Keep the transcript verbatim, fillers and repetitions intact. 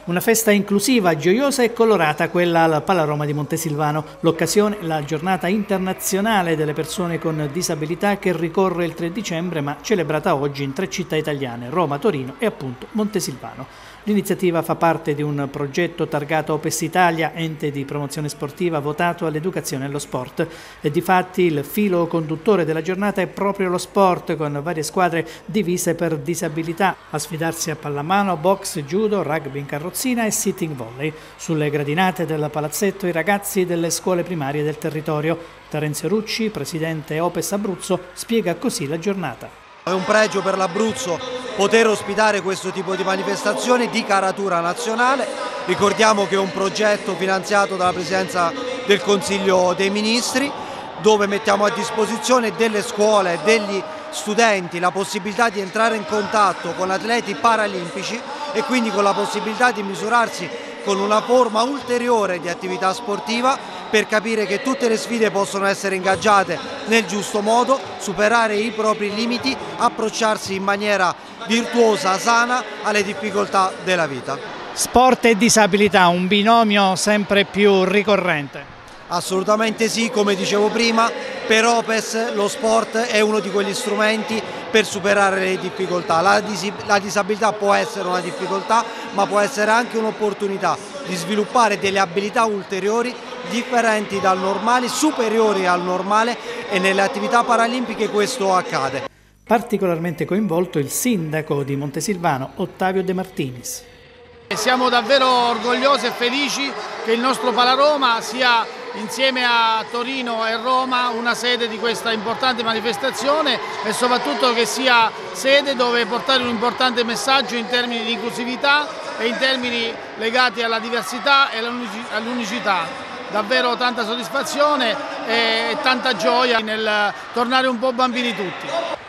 Una festa inclusiva, gioiosa e colorata, quella al Palaroma di Montesilvano. L'occasione, la giornata internazionale delle persone con disabilità che ricorre il tre dicembre, ma celebrata oggi in tre città italiane, Roma, Torino e appunto Montesilvano. L'iniziativa fa parte di un progetto targato Opes Italia, ente di promozione sportiva votato all'educazione e allo sport. E difatti il filo conduttore della giornata è proprio lo sport, con varie squadre divise per disabilità a sfidarsi a pallamano, box, judo, rugby in carrozzina e sitting volley. Sulle gradinate del palazzetto i ragazzi delle scuole primarie del territorio. Terenzio Rucci, presidente Opes Abruzzo, spiega così la giornata. È un pregio per l'Abruzzo poter ospitare questo tipo di manifestazioni di caratura nazionale. Ricordiamo che è un progetto finanziato dalla Presidenza del Consiglio dei Ministri, dove mettiamo a disposizione delle scuole e degli studenti la possibilità di entrare in contatto con atleti paralimpici e quindi con la possibilità di misurarsi con una forma ulteriore di attività sportiva, per capire che tutte le sfide possono essere ingaggiate nel giusto modo, superare i propri limiti, approcciarsi in maniera virtuosa, sana alle difficoltà della vita. Sport e disabilità, un binomio sempre più ricorrente. Assolutamente sì, come dicevo prima, per Opes lo sport è uno di quegli strumenti per superare le difficoltà. La, dis la disabilità può essere una difficoltà, ma può essere anche un'opportunità di sviluppare delle abilità ulteriori differenti dal normale, superiori al normale, e nelle attività paralimpiche questo accade. Particolarmente coinvolto il sindaco di Montesilvano, Ottavio De Martinis. Siamo davvero orgogliosi e felici che il nostro Palaroma sia, insieme a Torino e Roma, una sede di questa importante manifestazione e soprattutto che sia sede dove portare un importante messaggio in termini di inclusività e in termini legati alla diversità e all'unicità. Davvero tanta soddisfazione e tanta gioia nel tornare un po' bambini tutti.